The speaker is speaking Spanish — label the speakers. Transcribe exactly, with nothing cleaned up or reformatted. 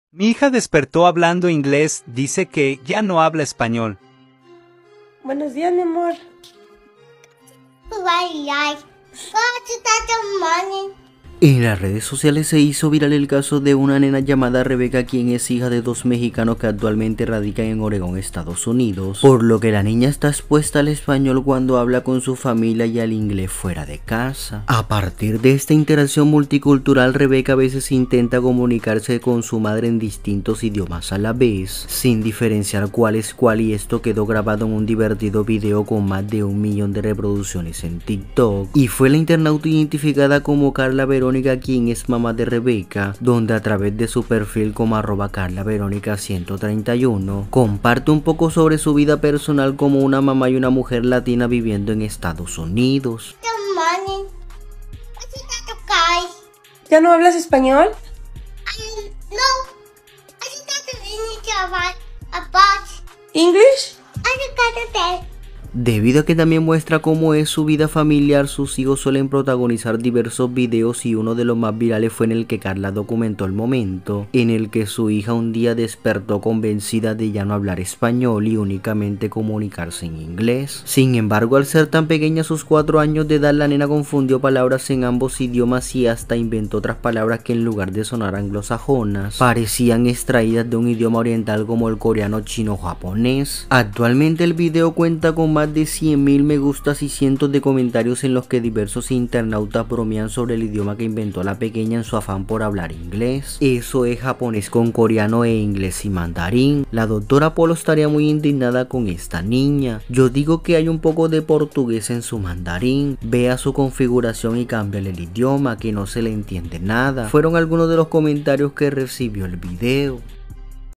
Speaker 1: Mi hija despertó hablando inglés, dice que ya no habla español.
Speaker 2: Buenos días, mi amor.
Speaker 3: En las redes sociales se hizo viral el caso de una nena llamada Rebeca, quien es hija de dos mexicanos que actualmente radican en Oregón, Estados Unidos, por lo que la niña está expuesta al español cuando habla con su familia y al inglés fuera de casa. A partir de esta interacción multicultural, Rebeca a veces intenta comunicarse con su madre en distintos idiomas a la vez, sin diferenciar cuál es cuál, y esto quedó grabado en un divertido video con más de un millón de reproducciones en TikTok, y fue la internauta identificada como Carla Verónica, quien es mamá de Rebeca, donde a través de su perfil como arroba Carla Verónica ciento treinta y uno comparte un poco sobre su vida personal como una mamá y una mujer latina viviendo en Estados Unidos.
Speaker 2: ¿Ya no hablas español? ¿English?
Speaker 3: Debido a que también muestra cómo es su vida familiar, sus hijos suelen protagonizar diversos videos, y uno de los más virales fue en el que Carla documentó el momento en el que su hija un día despertó convencida de ya no hablar español y únicamente comunicarse en inglés. Sin embargo, al ser tan pequeña, a sus cuatro años de edad, la nena confundió palabras en ambos idiomas y hasta inventó otras palabras que en lugar de sonar anglosajonas parecían extraídas de un idioma oriental como el coreano, chino o japonés. Actualmente el video cuenta con más más de cien mil me gustas y cientos de comentarios en los que diversos internautas bromean sobre el idioma que inventó la pequeña en su afán por hablar inglés. Eso es japonés con coreano e inglés y mandarín. La doctora Polo estaría muy indignada con esta niña. Yo digo que hay un poco de portugués en su mandarín. Vea su configuración y cámbiale el idioma, que no se le entiende nada. Fueron algunos de los comentarios que recibió el video.